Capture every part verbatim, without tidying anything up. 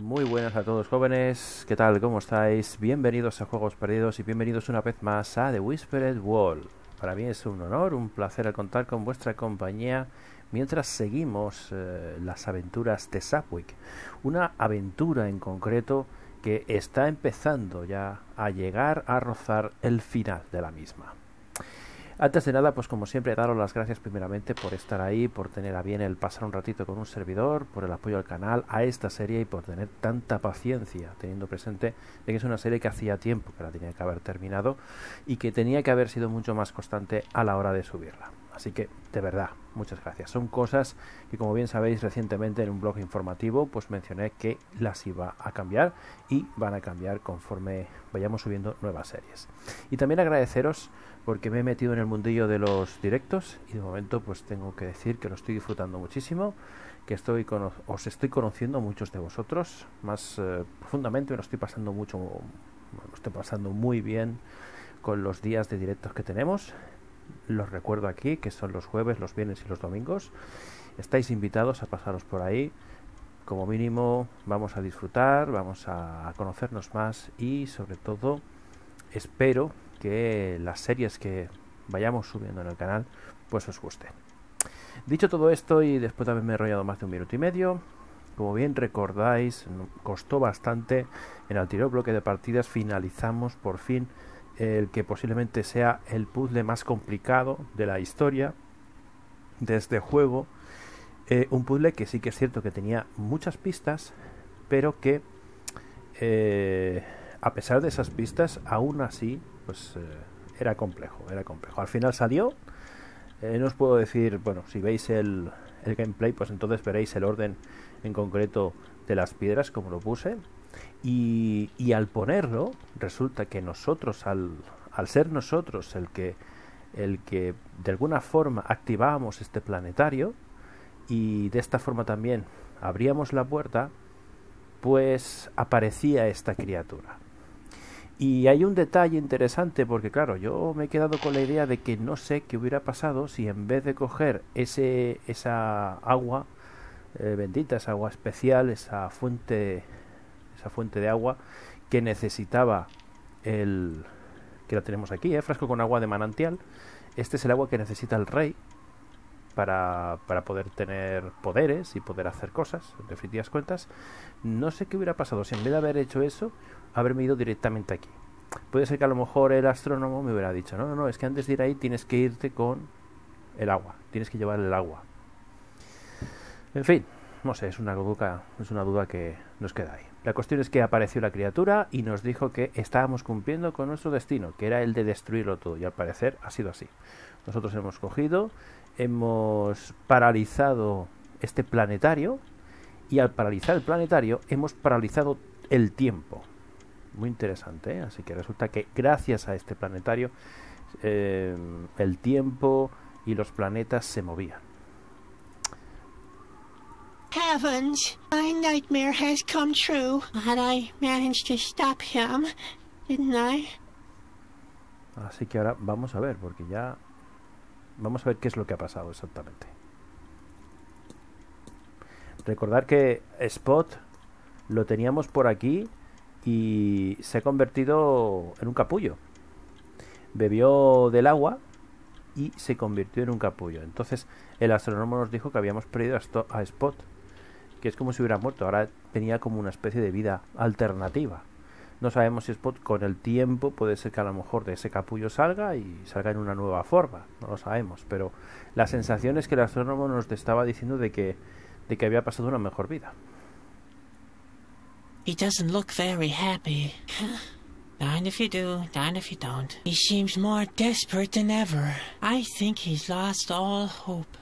Muy buenas a todos jóvenes, ¿qué tal? ¿Cómo estáis? Bienvenidos a Juegos Perdidos y bienvenidos una vez más a The Whispered Wall. Para mí es un honor, un placer al contar con vuestra compañía mientras seguimos eh, las aventuras de Sapwick. Una aventura en concreto que está empezando ya a llegar a rozar el final de la misma. Antes de nada, pues como siempre, daros las gracias primeramente por estar ahí, por tener a bien el pasar un ratito con un servidor, por el apoyo al canal, a esta serie y por tener tanta paciencia, teniendo presente de que es una serie que hacía tiempo que la tenía que haber terminado y que tenía que haber sido mucho más constante a la hora de subirla. Así que, de verdad, muchas gracias. Son cosas que, como bien sabéis, recientemente en un blog informativo pues mencioné que las iba a cambiar y van a cambiar conforme vayamos subiendo nuevas series. Y también agradeceros porque me he metido en el mundillo de los directos y de momento pues tengo que decir que lo estoy disfrutando muchísimo, que estoy cono- os estoy conociendo a muchos de vosotros más eh, profundamente, me lo estoy pasando mucho, me lo estoy pasando muy bien con los días de directos que tenemos. Los recuerdo aquí, que son los jueves, los viernes y los domingos. Estáis invitados a pasaros por ahí. Como mínimo vamos a disfrutar, vamos a conocernos más y sobre todo espero que las series que vayamos subiendo en el canal pues os gusten. Dicho todo esto y después de haberme enrollado más de un minuto y medio, como bien recordáis, costó bastante. En el anterior bloque de partidas finalizamos por fin el que posiblemente sea el puzzle más complicado de la historia de este juego. Eh, un puzzle que sí que es cierto que tenía muchas pistas, pero que eh, a pesar de esas pistas, aún así, pues eh, era complejo, era complejo. Al final salió. Eh, no os puedo decir, bueno, si veis el, el gameplay, pues entonces veréis el orden en concreto de las piedras, como lo puse. Y, y al ponerlo, resulta que nosotros, al, al ser nosotros el que, el que de alguna forma activábamos este planetario, y de esta forma también abríamos la puerta, pues aparecía esta criatura. Y hay un detalle interesante porque claro, yo me he quedado con la idea de que no sé qué hubiera pasado si en vez de coger ese esa agua eh, bendita, esa agua especial, esa fuente esa fuente de agua que necesitaba el que la tenemos aquí, ¿eh? Frasco con agua de manantial. Este es el agua que necesita el rey para, para poder tener poderes y poder hacer cosas, en definitivas cuentas. No sé qué hubiera pasado si en vez de haber hecho eso, haberme ido directamente aquí. Puede ser que a lo mejor el astrónomo me hubiera dicho, no, no, no, es que antes de ir ahí tienes que irte con el agua, tienes que llevar el agua. En fin, no sé, es una duda, es una duda que nos queda ahí. La cuestión es que apareció la criatura y nos dijo que estábamos cumpliendo con nuestro destino, que era el de destruirlo todo, y al parecer ha sido así. Nosotros hemos cogido, hemos paralizado este planetario, y al paralizar el planetario hemos paralizado el tiempo. Muy interesante, ¿eh? Así que resulta que gracias a este planetario eh, el tiempo y los planetas se movían. Heavens, my nightmare has come true, and I managed to stop him, didn't I? Así que ahora vamos a ver, porque ya vamos a ver qué es lo que ha pasado exactamente. Recordar que Spot lo teníamos por aquí y se ha convertido en un capullo. Bebió del agua y se convirtió en un capullo. Entonces el astrónomo nos dijo que habíamos perdido a Spot, que es como si hubiera muerto. Ahora tenía como una especie de vida alternativa. No sabemos si Spot con el tiempo puede ser que a lo mejor de ese capullo salga y salga en una nueva forma. No lo sabemos, pero la sensación es que el astrónomo nos estaba diciendo de que, de que había pasado una mejor vida. He doesn't look very happy. Darn if you do, darn if you don't. He seems more desperate than ever. I think he's lost all hope.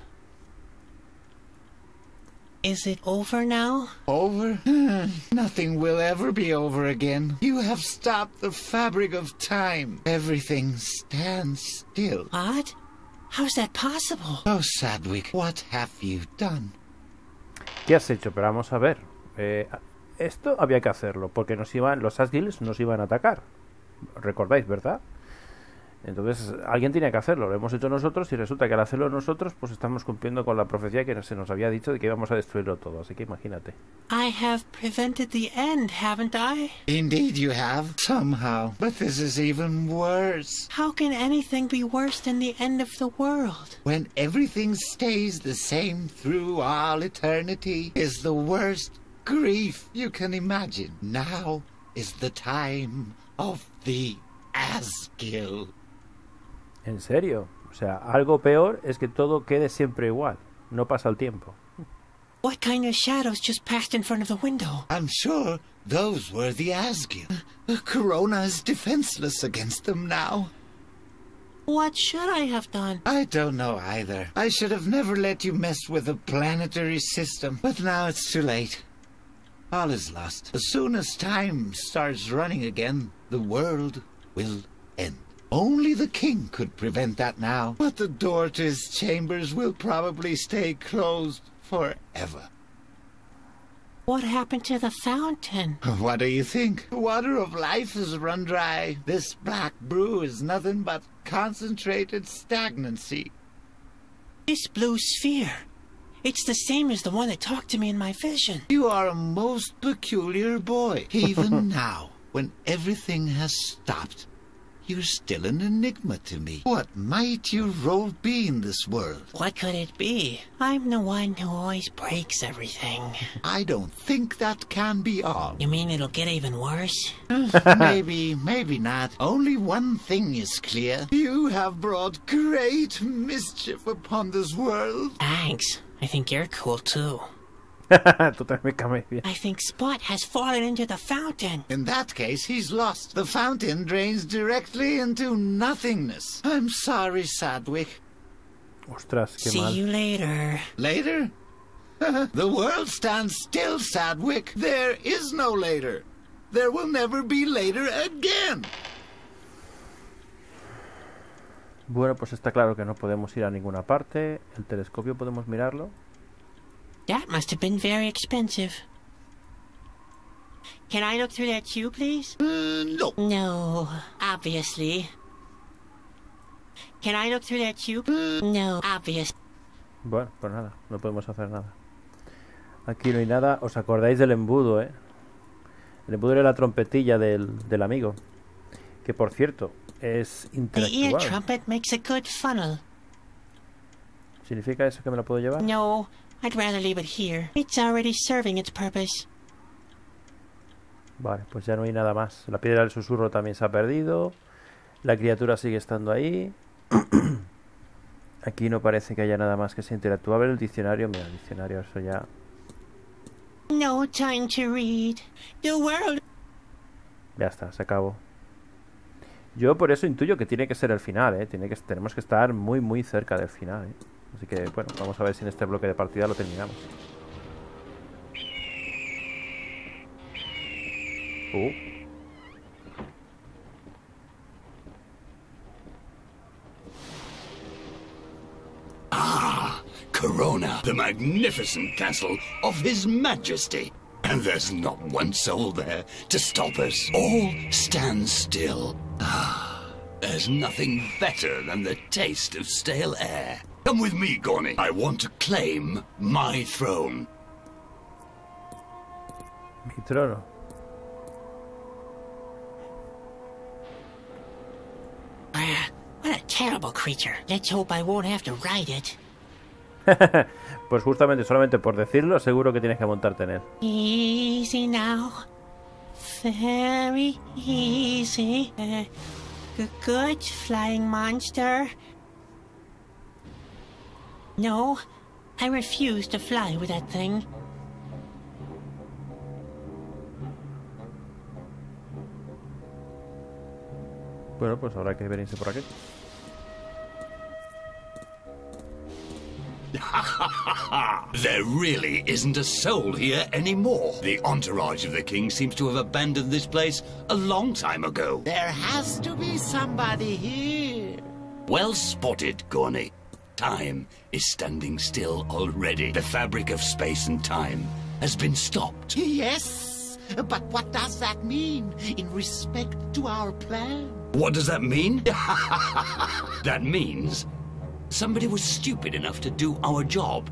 Is it over now? Over? Nothing will ever be over again. You have stopped the fabric of time. Everything stands still. What? How's that possible? Oh, Sadwick, what have you done? ¿Qué has hecho? Pero vamos a ver. Eh, esto había que hacerlo, porque nos iban, los Asgils nos iban a atacar. ¿Recordáis, verdad? Entonces alguien tiene que hacerlo, lo hemos hecho nosotros y resulta que al hacerlo nosotros pues estamos cumpliendo con la profecía que se nos había dicho de que íbamos a destruirlo todo, así que imagínate. I have prevented the end, haven't I? Indeed you have, somehow. But this is even worse. How can anything be worse than the end of the world? When everything stays the same through all eternity is the worst grief you can imagine. Now is the time of the Asgil. ¿En serio? O sea, algo peor es que todo quede siempre igual, no pasa el tiempo. What kind of shadows just passed in front of the window? I'm sure those were the Asgil. Uh, Corona is defenseless against them now. What should I have done? I don't know either. I should have never let you mess with the planetary system, but now it's too late. All is lost. As soon as time starts running again, the world will end. Only the king could prevent that now, but the door to his chambers will probably stay closed forever. What happened to the fountain? What do you think? The water of life has run dry. This black brew is nothing but concentrated stagnancy. This blue sphere. It's the same as the one that talked to me in my vision. You are a most peculiar boy. Even now, when everything has stopped, you're still an enigma to me. What might your role be in this world? What could it be? I'm the one who always breaks everything. I don't think that can be all. You mean it'll get even worse? Maybe, maybe not. Only one thing is clear. You have brought great mischief upon this world. Thanks. I think you're cool too. Tú también me caes bien. I think Spot has fallen into the fountain. In that case, he's lost. The fountain drains directly into nothingness. I'm sorry, Sadwick. Ostras, qué See mal. you later. Later? The world stands still, Sadwick. There is no later. There will never be later again. Bueno, pues está claro que no podemos ir a ninguna parte. El telescopio podemos mirarlo. That must have been very expensive. Can I look through that tube, please? Uh, no. No, obviously. Can I look through that tube? No, obvious. Bueno, pues nada, no podemos hacer nada. Aquí no hay nada. ¿Os acordáis del embudo, eh? El embudo era la trompetilla del, del amigo. Que por cierto, es The ear intelectual. trumpet makes a good funnel. ¿Significa eso que me lo puedo llevar? No, I'd rather leave it here. It's already serving its purpose. Vale, pues ya no hay nada más. La piedra del susurro también se ha perdido. La criatura sigue estando ahí. Aquí no parece que haya nada más que sea interactuable. El diccionario, mira, el diccionario, eso ya... No time to read. The world... Ya está, se acabó. Yo por eso intuyo que tiene que ser el final, ¿eh? Tiene que, tenemos que estar muy, muy cerca del final, ¿eh? Así que, bueno, vamos a ver si en este bloque de partida lo terminamos. Uh. Ah, Corona, the magnificent castle of His Majesty. And there's not one soul there to stop us. All stand still. Ah, there's nothing better than the taste of stale air. Come with me, Gorny. I want to claim my throne. Mi trono. Ah, what a terrible creature. Let's hope I won't have to ride it. Pues justamente, solamente por decirlo, seguro que tienes que montarte en él. Easy now. Very easy. Uh, g- good flying monster. No, I refuse to fly with that thing. Bueno, pues habrá que venirse por aquí. There really isn't a soul here anymore. The entourage of the king seems to have abandoned this place a long time ago. There has to be somebody here. Well spotted, Gorny. Time is standing still already. The fabric of space and time has been stopped. Yes, but what does that mean in respect to our plan? What does that mean? That means somebody was stupid enough to do our job.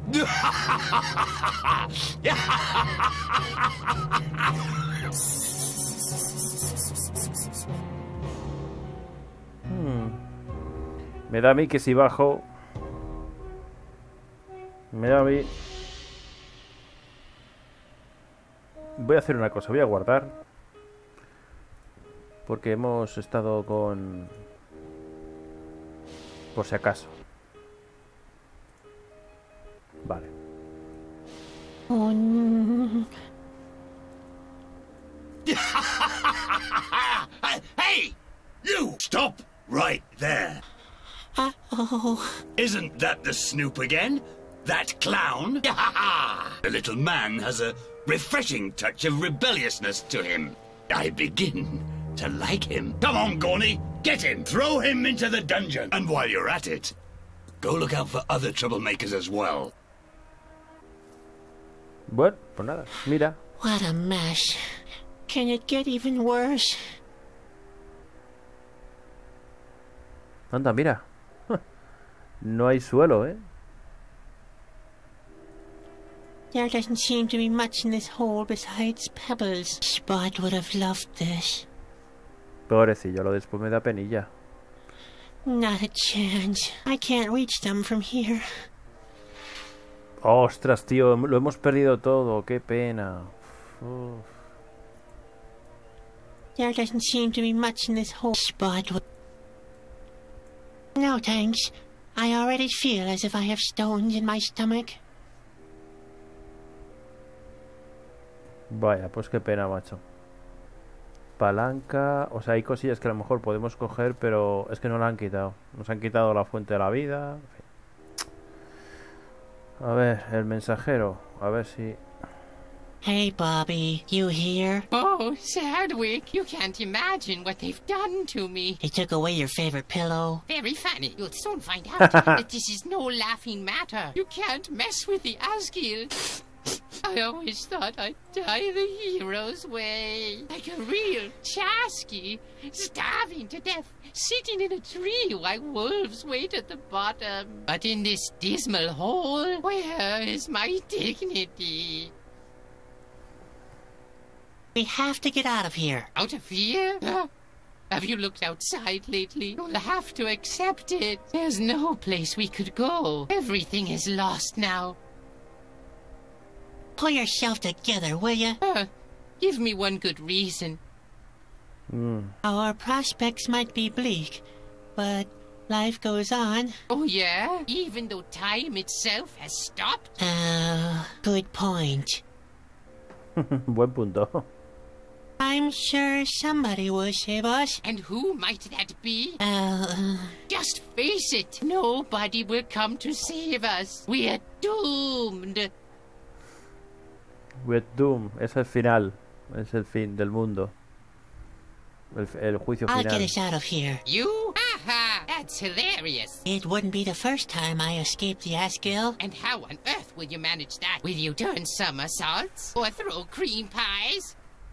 Hmm. Me da a mí que si bajo... Me da a mí... Voy a hacer una cosa, voy a guardar. Porque hemos estado con... Por si acaso. Vale. Oh, no. Hey! You! Stop right there. Uh-oh. Isn't that the Snoop again? That clown? The little man has a refreshing touch of rebelliousness to him. I begin to like him. Come on, Gorny, get him. Throw him into the dungeon. And while you're at it, go look out for other troublemakers as well. Bueno, pues nada, mira. What a mess. Can it get even worse? Anda, mira. No hay suelo, ¿eh? There doesn't seem to be much in this hole besides pebbles. Spot would have loved this. Pobrecillo, lo después me da penilla. Not a chance. I can't reach them from here. Ostras, tío, lo hemos perdido todo. Qué pena. Uf. There doesn't seem to be much in this hole. Spot would... No, thanks. I already feel as if I have stones in my stomach. Vaya, pues qué pena, macho. Palanca... O sea, hay cosillas que a lo mejor podemos coger, pero es que no la han quitado. Nos han quitado la fuente de la vida. En fin. A ver, el mensajero. A ver si... Hey, Bobby, you here? Oh, Sadwick, you can't imagine what they've done to me. They took away your favorite pillow. Very funny. You'll soon find out that this is no laughing matter. You can't mess with the Asgiel. I always thought I'd die the hero's way. Like a real Chasky, starving to death, sitting in a tree while wolves wait at the bottom. But in this dismal hole, where is my dignity? We have to get out of here. Out of here? Huh? Have you looked outside lately? You'll have to accept it. There's no place we could go. Everything is lost now. Pull yourself together, will you? Uh, give me one good reason. Mm. Our prospects might be bleak, but life goes on. Oh, yeah? Even though time itself has stopped? Uh, good point. Buen punto. I'm sure somebody will save us. And who might that be? Uh, Just face it, nobody will come to save us. We're doomed. We're doomed. Es el final. Es el fin del mundo. El, el juicio I'll final. get us out of here. You? Haha, that's hilarious. It wouldn't be the first time I escaped the Asgill. And how on earth will you manage that? Will you turn somersaults? Or throw cream pies?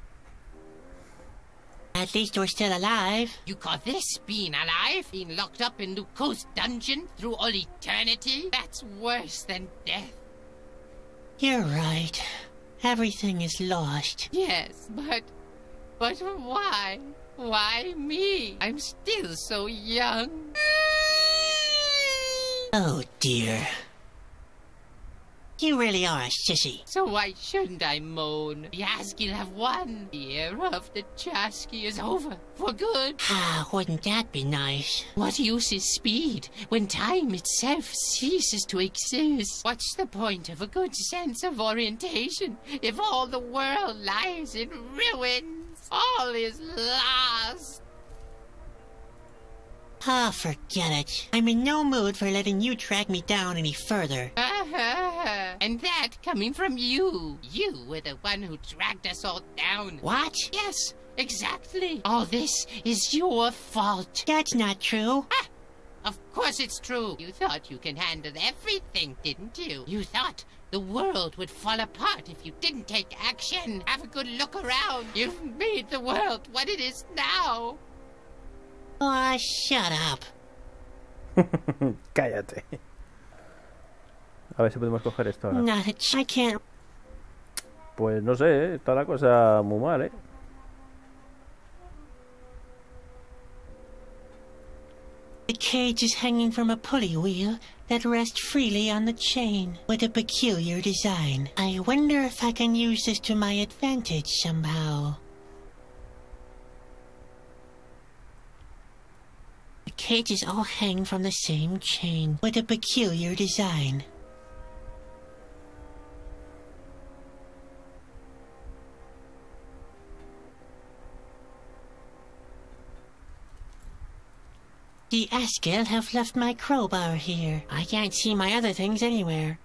At least we're still alive. You call this being alive? Being locked up in Luco's dungeon through all eternity? That's worse than death. You're right. Everything is lost. Yes, but... But why? Why me? I'm still so young. Oh dear. You really are a sissy. So why shouldn't I moan? The Asgiel have won. The era of the Chasky is over. For good. Ah, wouldn't that be nice? What use is speed when time itself ceases to exist? What's the point of a good sense of orientation if all the world lies in ruins? All is lost. Ah, forget it. I'm in no mood for letting you drag me down any further. Uh-huh. And that coming from you. You were the one who dragged us all down. What? Yes, exactly. All this is your fault. That's not true. Ah, of course it's true. You thought you can handle everything, didn't you? You thought the world would fall apart if you didn't take action. Have a good look around. You've made the world what it is now. Oh, shut up. Cállate. A ver si podemos coger esto ahora. Not a ch- I can't. Pues no sé, ¿eh? Está la cosa muy mal, ¿eh? The cage is hanging from a pulley wheel that rests freely on the chain with a peculiar design. I wonder if I can use this to my advantage somehow. The cages all hang from the same chain with a peculiar design. The Askel have left my crowbar here. I can't see my other things anywhere.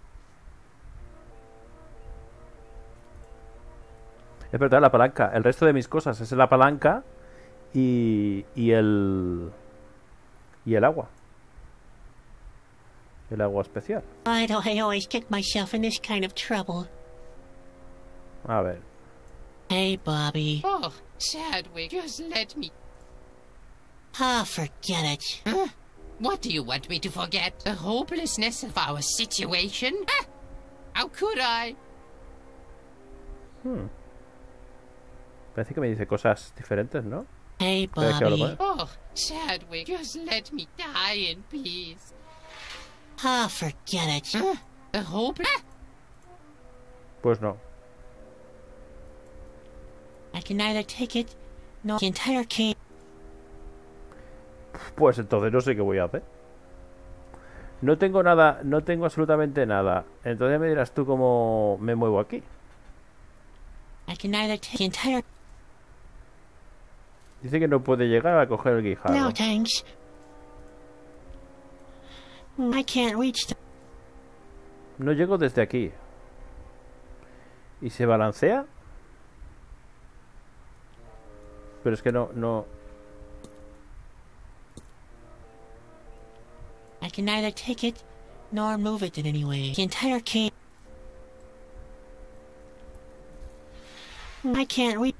Es verdad, la palanca. El resto de mis cosas es la palanca y, y el... y el agua. El agua especial. Why do I always get myself in this kind of trouble? A ver. Hey, Bobby. Oh, Chadwick, just let me... Ah, forget it. Huh? What do you want me to forget? The hopelessness of our situation? Huh? How could I? Hmm. Parece que me dice cosas diferentes, ¿no? Hey, Espera, que hablo con Bobby. él. Oh, Chadwick, just let me die in peace. Ah, forget it. Huh? The hope... Huh? Pues no. I can neither take it nor the entire cage. Pues entonces no sé qué voy a hacer. No tengo nada, no tengo absolutamente nada. Entonces me dirás tú cómo me muevo aquí. I can neither take the entire. Dice que no puede llegar a coger el guijarro. No, thanks. I can't reach the. No llego desde aquí. ¿Y se balancea? Pero es que no, no... I can neither take it nor move it in any way. The entire cage. I can't reach.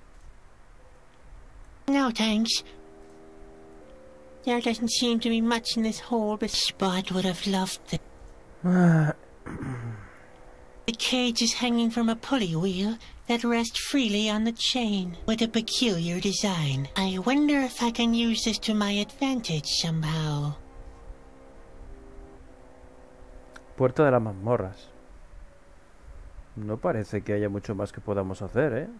No, thanks. There doesn't seem to be much in this hole, but Spot would have loved it. The cage is hanging from a pulley wheel that rests freely on the chain with a peculiar design. I wonder if I can use this to my advantage somehow. Puerta de las mazmorras. No parece que haya mucho más que podamos hacer, ¿eh?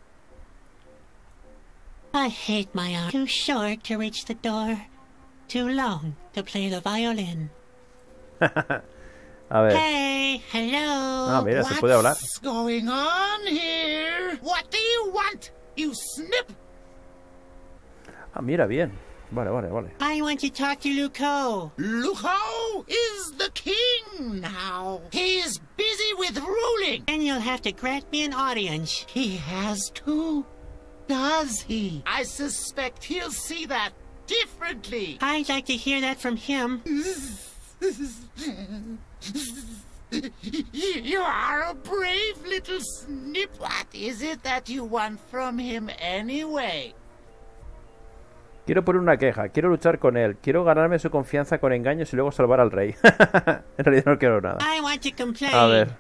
I hate my arm. Too short to reach the door. Too long to play the violin. A ver. Hey, hello. Ah, mira, se puede hablar. What's going on here? What do you want, you snip? Ah, mira, bien. Vale, vale, vale. I want to talk to Luco. Luco is the king now. He is busy with ruling. And you'll have to grant me an audience. He has to, does he? I suspect he'll see that differently. I'd like to hear that from him. You are a brave little snip. What is it that you want from him anyway? Quiero poner una queja, quiero luchar con él, quiero ganarme su confianza con engaños y luego salvar al rey. En realidad no quiero nada. I want to complain. A ver.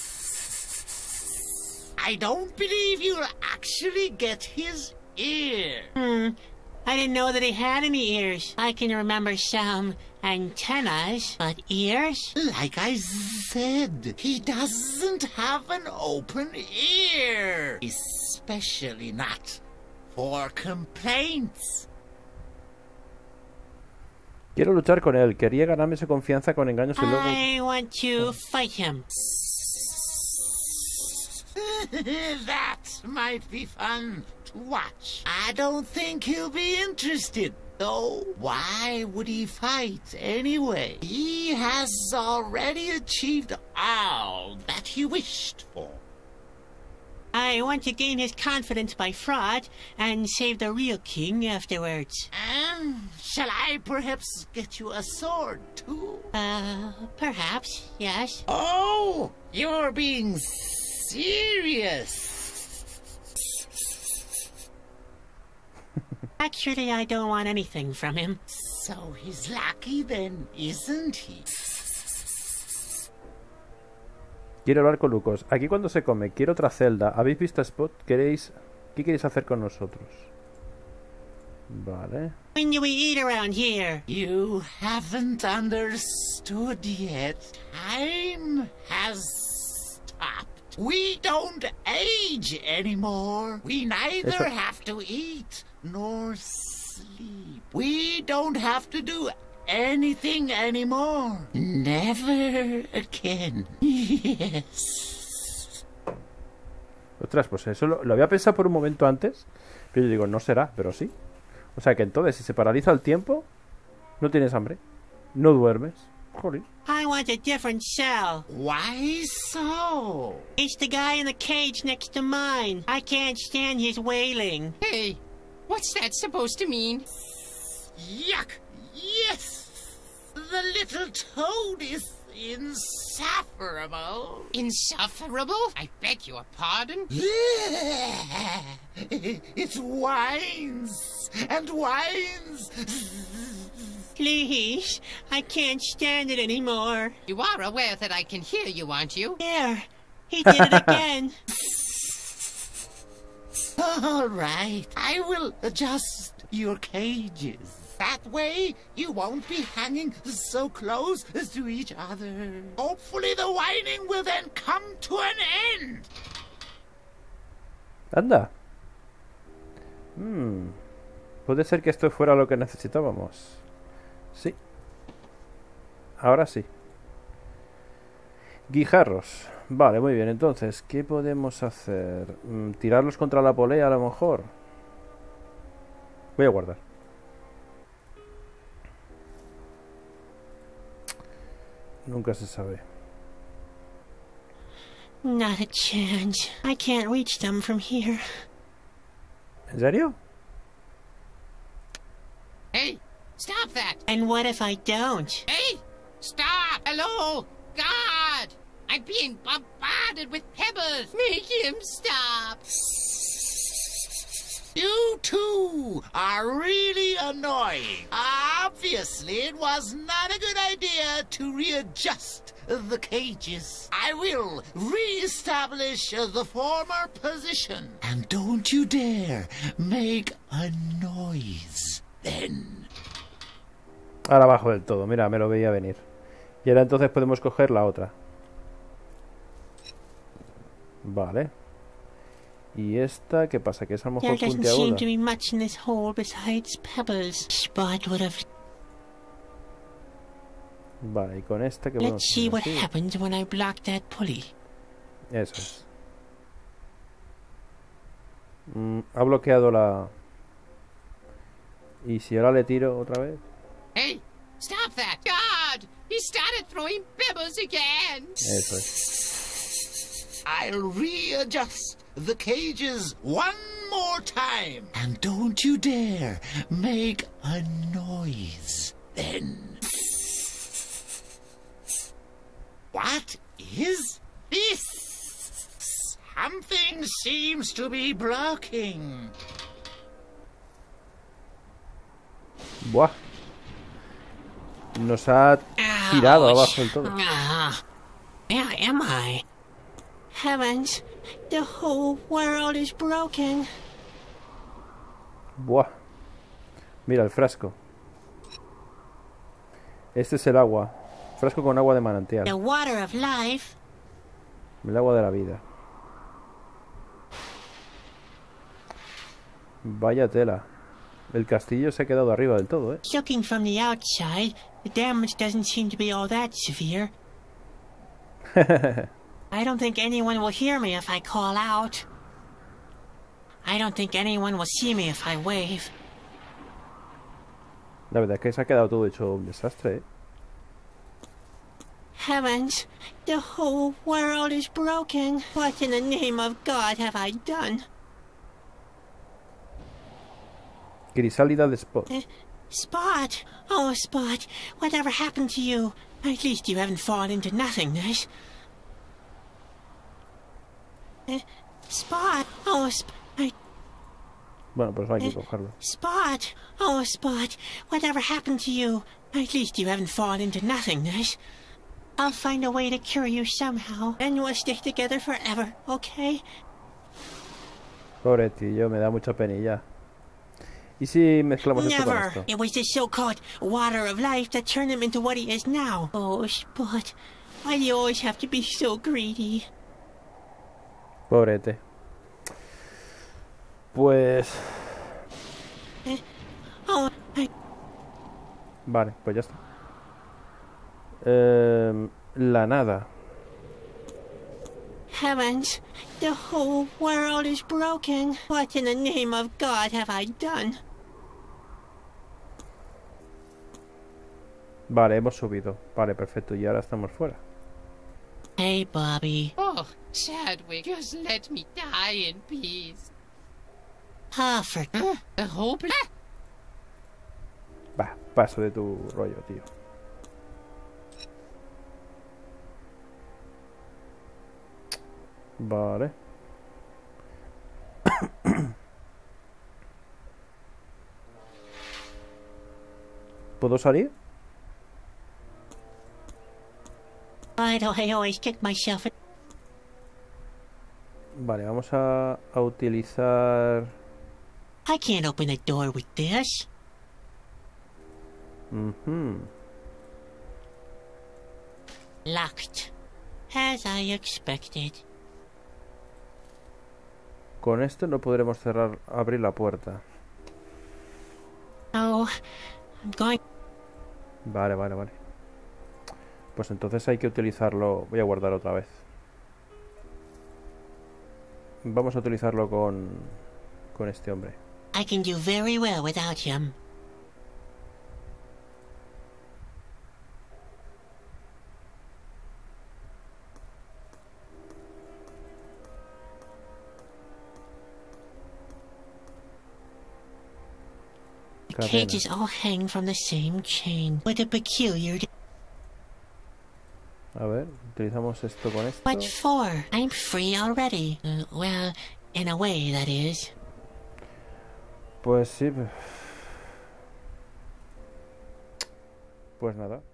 I don't believe you'll actually get his ear. Hmm. I didn't know that he had any ears. I can remember some antennas, but ears? Like I said, he doesn't have an open ear. Especially not for complaints. Quiero luchar con él, quería ganarme su confianza con engaños y luego... I want to fight him. That might be fun to watch. I don't think he'll be interested, though. Why would he fight anyway? He has already achieved all that he wished for. I want to gain his confidence by fraud and save the real king afterwards. And shall I perhaps get you a sword, too? Uh, perhaps, yes. Oh, you're being serious. Actually, I don't want anything from him. So he's lucky then, isn't he? Quiero hablar con Lucas. Aquí cuando se come, quiero otra celda. ¿Habéis visto a Spot? ¿Queréis... ¿Qué queréis hacer con nosotros? Vale. When do we eat around here? You haven't understood yet. Time has stopped. We don't age anymore. We neither Eso- have to eat nor sleep. We don't have to do anything anymore. Never again. Yes. Ostras, pues eso lo, lo había pensado por un momento antes. Pero yo digo, no será, pero sí. O sea que entonces, si se paraliza el tiempo, no tienes hambre. No duermes. Joder. I want a different cell. Why so? It's the guy in the cage next to mine. I can't stand his wailing. Hey, what's that supposed to mean? Yuck! Yes! The little toad is insufferable. Insufferable? I beg your pardon? It whines and whines. Please, I can't stand it anymore. You are aware that I can hear you, aren't you? There, he did it again. All right, I will adjust your cages. That way, you won't be hanging so close to each other. Hopefully the whining will then come to an end. Anda. Hmm. Puede ser que esto fuera lo que necesitábamos. Sí. Ahora sí. Guijarros. Vale, muy bien. Entonces, ¿qué podemos hacer? Mm, ¿Tirarlos contra la polea a lo mejor? Voy a guardar. Nunca se sabe. Not a chance. I can't reach them from here. ¿En serio? Hey, stop that! And what if I don't? Hey, stop! Hello? God! I'm being bombarded with pebbles! Make him stop! You two are really annoying. Obviously, it was not a good idea to readjust the cages. I will re-establish the former position. And don't you dare make a noise then. Ahora abajo del todo. Mira, me lo veía venir. Y ahora entonces podemos coger la otra. Vale. Y esta, ¿qué pasa? Que es a lo There mejor doesn't seem puntiaguda. to be much in this hole besides pebbles. Spot would have. Vale, y con esta que podemos Let's see hacer what así. happens when I block that pulley. Eso es. Mm, ha bloqueado la... Y si ahora le tiro otra vez. Hey, stop that! God! He started throwing pebbles again! Eso es. I'll readjust the cages one more time. And don't you dare make a noise then. What is this? Something seems to be blocking. Buah. Nos ha tirado abajo del todo. Ah, where am I? Heavens, the whole world is broken. Buah. Mira el frasco. Este es el agua. Frasco con agua de manantial. The water of life. El agua de la vida. Vaya tela. El castillo se ha quedado arriba del todo, ¿eh? Looking from the outside, the damage doesn't seem to be all that severe. I don't think anyone will hear me if I call out. I don't think anyone will see me if I wave. La verdad es que se ha quedado todo hecho un desastre, ¿eh? Heavens, the whole world is broken. What in the name of God have I done? Crisálida de Spot. Uh, Spot! Oh, Spot, whatever happened to you? At least you haven't fallen into nothingness. Uh, Spot! Oh, Spot, I... Bueno, pues hay que cogerlo. Spot! Oh, Spot, whatever happened to you? At least you haven't fallen into nothingness. I'll find a way to cure you somehow, and we'll stick together forever, okay? Pobre tío, me da mucha penilla. ¿Y si mezclamos esto con Never! esto? It was the so-called water of life that turned him into what he is now. Oh, Spot, why do you always have to be so greedy? Pobrete. Pues... Oh, I... Vale, pues ya está. Eh, la nada. Heavens, the whole world is broken. What in the name of God have I done? Vale, hemos subido. Vale, perfecto. Y ahora estamos fuera. Hey, Bobby. Oh, Chadwick, just let me die in peace. Ah, for... The whole pla- Va, paso de tu rollo, tío. Vale. ¿Puedo salir? Why do I always kick myself in... Vale, vamos a, a utilizar... I can't open the door with this. Ujú. Locked. As I expected. Con esto no podremos cerrar, abrir la puerta. Oh, I'm going... Vale, vale, vale. Pues entonces hay que utilizarlo... Voy a guardar otra vez. Vamos a utilizarlo con... con este hombre. I can do very well without him. The Cadena. cages all hang from the same chain, with a peculiar... A ver, utilizamos esto con esto. What for? I'm free already. Uh, well, in a way, that is. Pues sí. Pues nada.